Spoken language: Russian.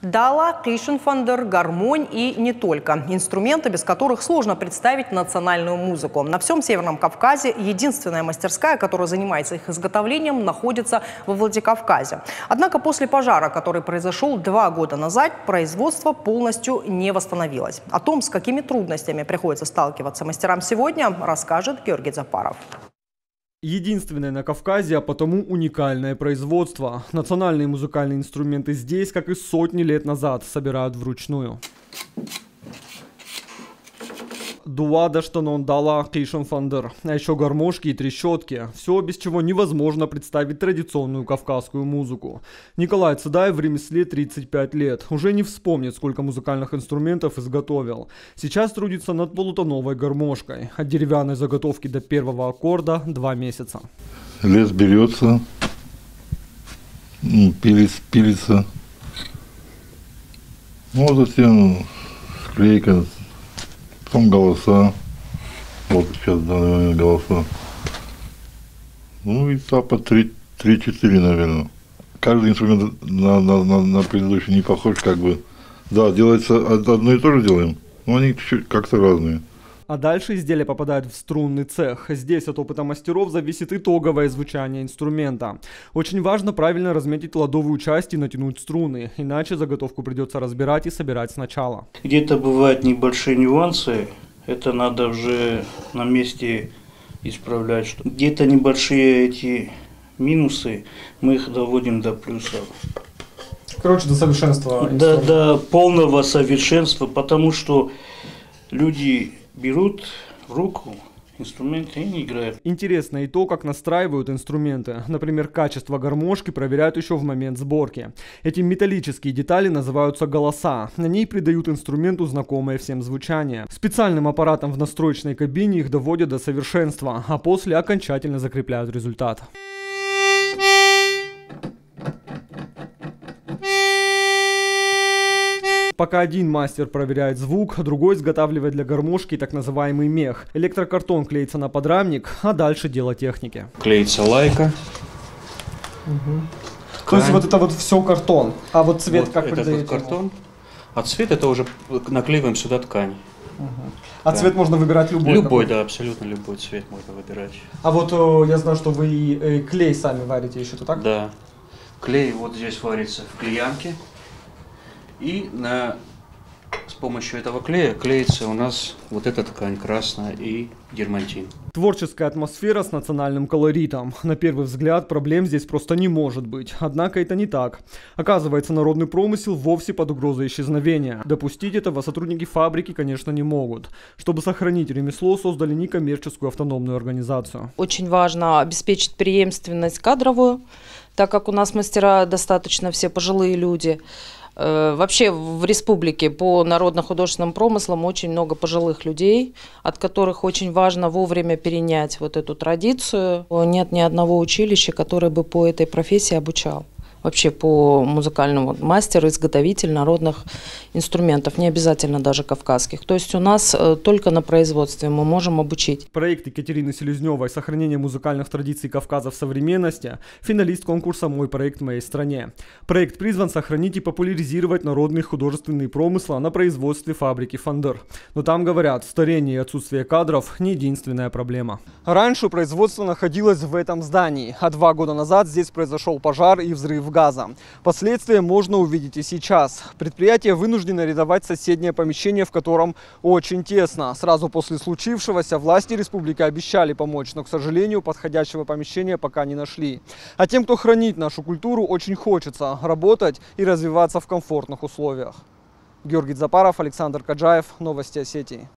Дала, кишинфандер, гармонь и не только. Инструменты, без которых сложно представить национальную музыку. На всем Северном Кавказе единственная мастерская, которая занимается их изготовлением, находится во Владикавказе. Однако после пожара, который произошел 2 года назад, производство полностью не восстановилось. О том, с какими трудностями приходится сталкиваться мастерам сегодня, расскажет Георгий Запаров. Единственное на Кавказе, а потому уникальное производство. Национальные музыкальные инструменты здесь, как и сотни лет назад, собирают вручную. Дуада, штанон, дала, кишинфандер, а еще гармошки и трещотки. Все, без чего невозможно представить традиционную кавказскую музыку. Николай Цыдаев в ремесле 35 лет. Уже не вспомнит, сколько музыкальных инструментов изготовил. Сейчас трудится над полутоновой гармошкой. От деревянной заготовки до первого аккорда 2 месяца. Лес берется, пилится. Ну, затем склейка. Потом голоса. Вот сейчас в данный момент голоса. Ну, этапа 3-4, наверное. Каждый инструмент на предыдущий не похож, как бы. Да, делается одно и то же делаем, но они чуть-чуть как-то разные. А дальше изделия попадают в струнный цех. Здесь от опыта мастеров зависит итоговое звучание инструмента. Очень важно правильно разметить ладовую часть и натянуть струны, иначе заготовку придется разбирать и собирать сначала. Где-то бывают небольшие нюансы, это надо уже на месте исправлять. Где-то небольшие эти минусы, мы их доводим до плюса. Короче, до совершенства. До полного совершенства, потому что люди берут в руку инструменты и не играют. Интересно и то, как настраивают инструменты. Например, качество гармошки проверяют еще в момент сборки. Эти металлические детали называются голоса. На ней придают инструменту знакомое всем звучание. Специальным аппаратом в настроечной кабине их доводят до совершенства, а после окончательно закрепляют результат. Пока один мастер проверяет звук, другой изготавливает для гармошки так называемый мех. Электрокартон клеится на подрамник, а дальше дело техники. Клеится лайка. То есть вот это вот все картон, а вот цвет вот как придаете? Вот картон, а цвет это уже наклеиваем сюда ткань. А да. Цвет можно выбирать любой? Любой, да, абсолютно любой цвет можно выбирать. А вот я знаю, что вы клей сами варите еще, так? Да, клей вот здесь варится в клеянке. И с помощью этого клея клеится у нас вот эта ткань красная и дермантин. Творческая атмосфера с национальным колоритом. На первый взгляд проблем здесь просто не может быть. Однако это не так. Оказывается, народный промысел вовсе под угрозой исчезновения. Допустить этого сотрудники фабрики, конечно, не могут. Чтобы сохранить ремесло, создали некоммерческую автономную организацию. Очень важно обеспечить преемственность кадровую, так как у нас мастера достаточно все пожилые люди. Вообще в республике по народно-художественным промыслам очень много пожилых людей, от которых очень важно вовремя перенять вот эту традицию. Нет ни одного училища, которое бы по этой профессии обучал. Вообще по музыкальному мастеру, изготовитель народных инструментов, не обязательно даже кавказских. То есть у нас только на производстве мы можем обучить. Проект Екатерины Селезневой «Сохранение музыкальных традиций Кавказа в современности» – финалист конкурса «Мой проект в моей стране». Проект призван сохранить и популяризировать народные художественные промыслы на производстве фабрики «Фандер». Но там говорят, старение и отсутствие кадров – не единственная проблема. Раньше производство находилось в этом здании, а 2 года назад здесь произошел пожар и взрыв газа. Последствия можно увидеть и сейчас. Предприятие вынуждено арендовать соседнее помещение, в котором очень тесно. Сразу после случившегося власти республики обещали помочь, но, к сожалению, подходящего помещения пока не нашли. А тем, кто хранит нашу культуру, очень хочется работать и развиваться в комфортных условиях. Георгий Запаров, Александр Каджаев. Новости Осетии.